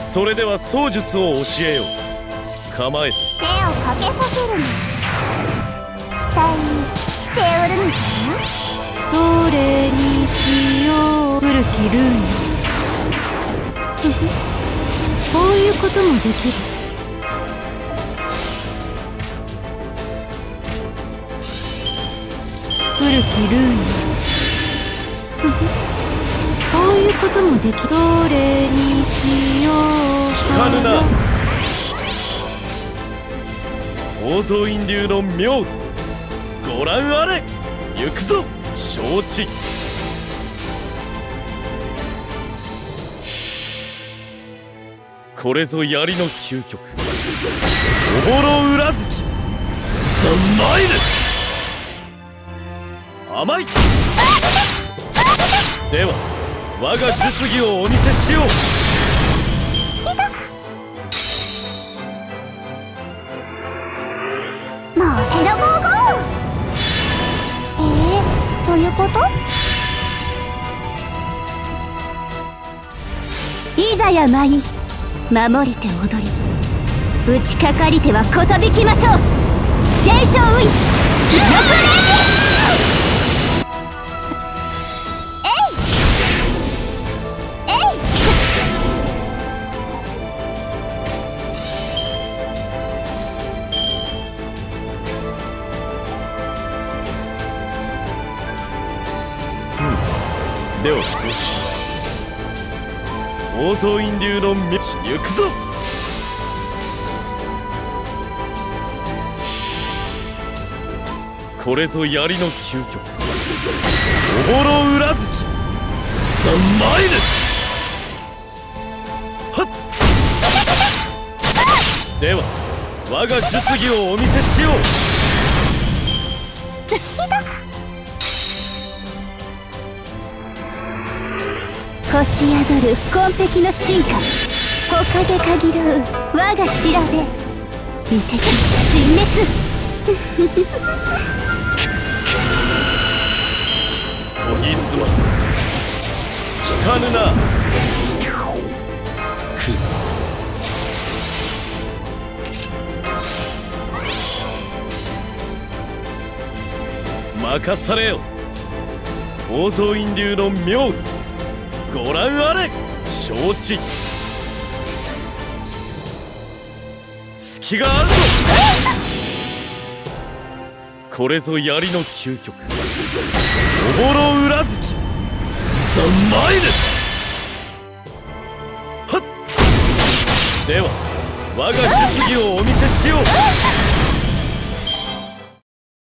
それでは槍術を教えよう。構えて。 手をかけさせるの期待しておるのかな。 どれにしよう。古きルーン。こういうこともできる。古きルーン。こういうこともできる。どれにしよう聞かぬな。宝蔵院流の妙。ご覧あれ。行くぞ承知。これぞ槍の究極。おぼろ裏突き。ザ・マイル。甘い。では我が実技をお見せしよう。 もうエロゴーゴー。どういうこと。 いざや舞い守りて踊り打ちかかりてはことびきましょう。継承ウイ記録レでは宝蔵院流の道行くぞ。これぞ槍の究極。おぼろ裏突き。ザ・マイル。はっ。では我が術技をお見せしよう。 星宿る紺碧の進化。他で限る我が調べ美敵尽滅。 研ぎ澄ます聞かぬな。任されよ宝蔵院流の妙。ご覧あれ承知。隙があるぞ。これぞ槍の究極。おぼろ裏突き。ザ・マイル。はっ。では我が術技をお見せしよう。